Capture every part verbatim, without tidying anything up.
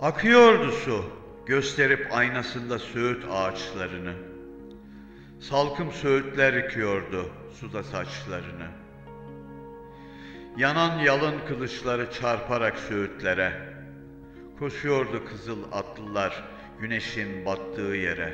Akıyordu su, gösterip aynasında söğüt ağaçlarını. Salkım söğütler yıkıyordu suda saçlarını. Yanan yalın kılıçları çarparak söğütlere, koşuyordu kızıl atlılar güneşin battığı yere.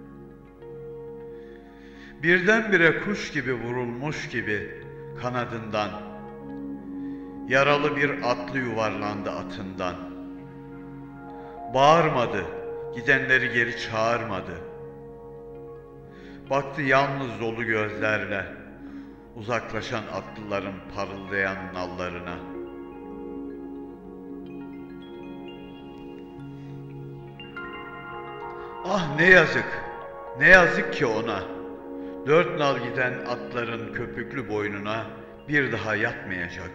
Birdenbire kuş gibi vurulmuş gibi kanadından, yaralı bir atlı yuvarlandı atından. Bağırmadı, gidenleri geri çağırmadı. Baktı yalnız dolu gözlerle uzaklaşan atlıların parıldayan nallarına. Ah ne yazık, ne yazık ki ona. Dört nal giden atların köpüklü boynuna bir daha yatmayacak.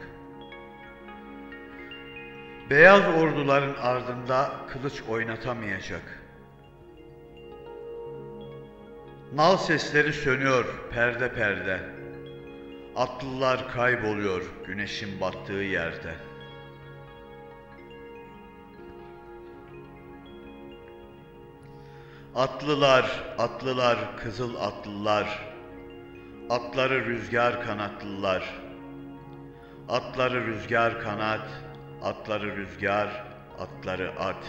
Beyaz orduların ardında kılıç oynatamayacak. Nal sesleri sönüyor perde perde. Atlılar kayboluyor güneşin battığı yerde. Atlılar, atlılar, kızıl atlılar, atları rüzgar kanatlılar, atları rüzgar kanat, atları rüzgar, atları at.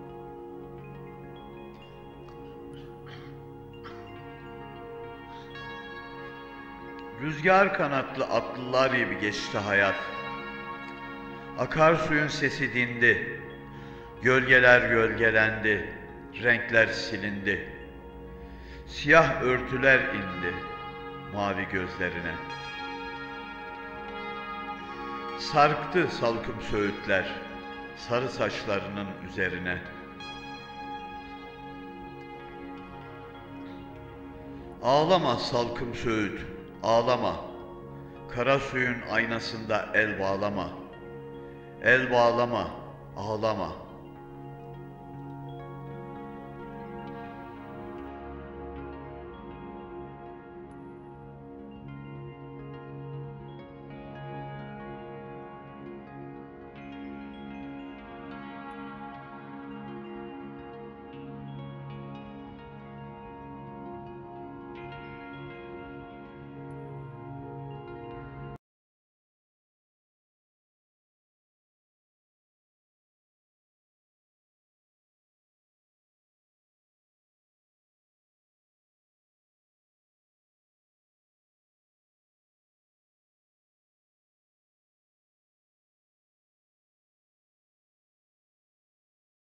Rüzgar kanatlı atlılar gibi geçti hayat. Akarsuyun sesi dindi, gölgeler gölgelendi, renkler silindi. Siyah örtüler indi mavi gözlerine. Sarktı salkım söğütler sarı saçlarının üzerine. Ağlama salkım söğüt, ağlama. Kara suyun aynasında el bağlama. El bağlama, ağlama.